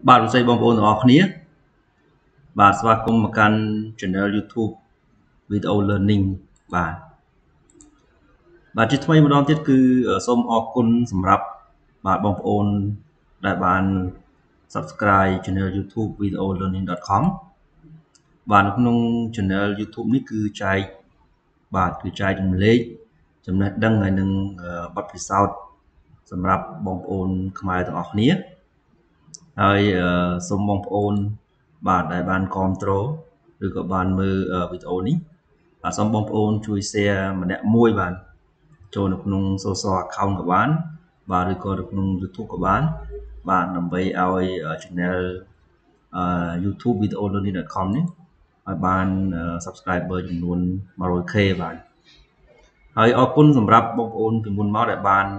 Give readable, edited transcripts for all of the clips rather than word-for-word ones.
បាទលោកស្រីបងប្អូនទាំងអស់គ្នាបាទស្វាគមន៍មកកាន់ Channel YouTube Video Learning បាទជាថ្មីម្ដងទៀតគឺសូមអរគុណសម្រាប់បាទបងប្អូនដែលបាន Subscribe Channel YouTube Video Learning.com បាទនៅក្នុង Channel YouTube នេះគឺចែករំលែកចំណេះដឹងហើយនឹងបទពិសោធន៍សម្រាប់បងប្អូនខ្មែរទាំងអស់គ្នាហើយសូមបងប្អូនបាទដែលបានគាំទ្រឬក៏បានមើលវីដេអូនេះបាទសូមបងប្អូនជួយ share ម្នាក់មួយបាទចូលនៅក្នុង social account ក៏បានបាទឬក៏នៅក្នុង YouTube ក៏បានបាទដើម្បីឲ្យ channel YouTube Video Learning.com នេះឲ្យបាន subscriber ចំនួន 100k បាទហើយអរគុណសម្រាប់បងប្អូនពីមុនមកដែលបាន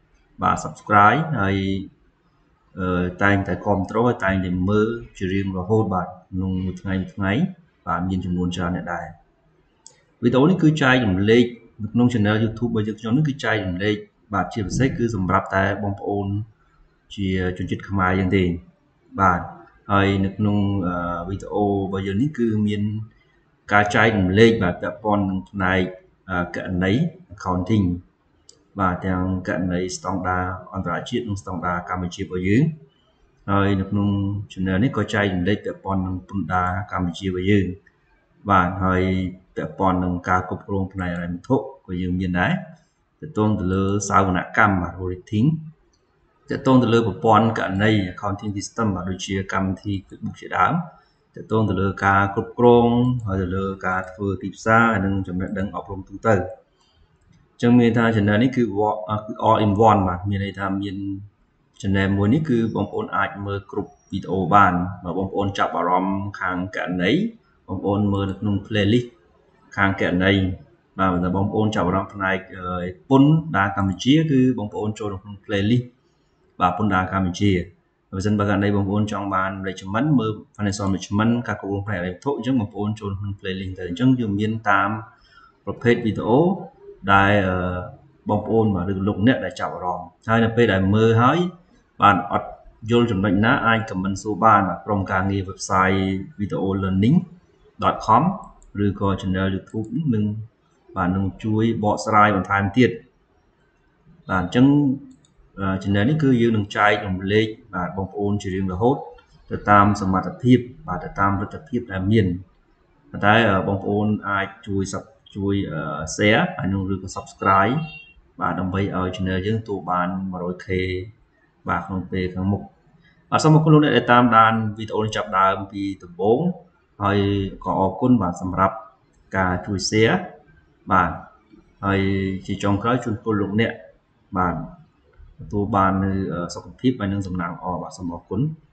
subscribe ហើយតែងតែគ្រប់គ្រងហើយតែងតែមើលជារៀងរហូតបាទក្នុងមួយថ្ងៃបាទមានចំនួនច្រើនអ្នកដែរវីដេអូនេះគឺចែករំលែកនៅក្នុង channel YouTube របស់យើងខ្ញុំនេះគឺចែករំលែកបាទជាពិសេសគឺសម្រាប់តែបងប្អូនជាជនជាតិខ្មែរយើងទេបាទហើយនៅក្នុងវីដេអូរបស់យើងនេះគឺមានការចែករំលែកបាទពាក់ព័ន្ធនឹងផ្នែកគណនេយ្យ accounting បាទទាំងគណនេយ្យស្តង់ដារអន្តរជាតិនិងស្តង់ដារកម្ពុជារបស់យើងហើយនៅក្នុង channel នេះក៏ចែករំលែកពាក់ព័ន្ធនឹងពន្ធដារកម្ពុជារបស់យើងបាទហើយពាក់ព័ន្ធនឹងការគ្រប់គ្រងផ្នែកហិរញ្ញវត្ថុក៏យើងមានដែរទាក់ទងទៅលើសាវនកម្មបាទ auditing ទាក់ទងទៅលើប្រព័ន្ធគណនេយ្យ accounting system បាទដូចជាកម្មវិធី QuickBooks ជាដើមទាក់ទងទៅលើការគ្រប់គ្រងហើយទៅលើការធ្វើទីផ្សារហើយនឹងចំណេះដឹងអប់រំទូទៅចឹងមានថា channel នេះគឺ all in one បាទមានន័យថាមាន channel មួយនេះគឺបងប្អូនអាចមើលគ្រប់វីដេអូបានបើបងប្អូនចាប់អារម្មណ៍ខាងគណនេយ្យបងប្អូនមើលនៅក្នុង playlist ខាងគណនេយ្យបាទបើបងប្អូនចាប់អារម្មណ៍ផ្នែកពន្ធដារកម្ពុជាគឺបងប្អូនចូលនៅក្នុង playlist បាទពន្ធដារកម្ពុជាបើមិនបើករណីបងប្អូនចង់បាន management មើល financial management ការគ្រប់គ្រងផ្នែកហិរញ្ញវត្ថុអញ្ចឹងបងប្អូនចូលក្នុង playlist ទៅអញ្ចឹងយើងមានតាមប្រភេទវីដេអូដែលបងប្អូនបាទឬលោកអ្នកដែលចាប់អារម្មណ៍ហើយនៅពេលដែលមើលហើយបានអត់យល់ចំណុចណាអាច comment សួរបានបាទក្រុមការងារ website video learning.com ឬក៏ channel YouTube នឹងជួយបកស្រាយបន្ថែមទៀតបាទអញ្ចឹង channel នេះគឺយើងនឹងចែករំលែកបាទបងប្អូនជារៀងរហូតទៅតាមសមត្ថភាពបាទទៅតាមលទ្ធភាពដែលមានតែបងប្អូនអាចជួយ share ហើយនឹងឬក៏ subscribe បាទដើម្បីឲ្យ channel យើងទទួលបាន 100k បាទក្នុងពេលខាងមុខបាទសូមអរគុណលោកអ្នកដែលតាមដានវីដេអូនេះចាប់ដើមពីដំបូងហើយក៏អរគុណបាទសម្រាប់ការជួយ share បាទហើយជាចុងក្រោយជូនពរលោកអ្នកបាទទទួលបាននៅសុខភាពហើយនឹងសំណាងល្អបាទសូមអរគុណ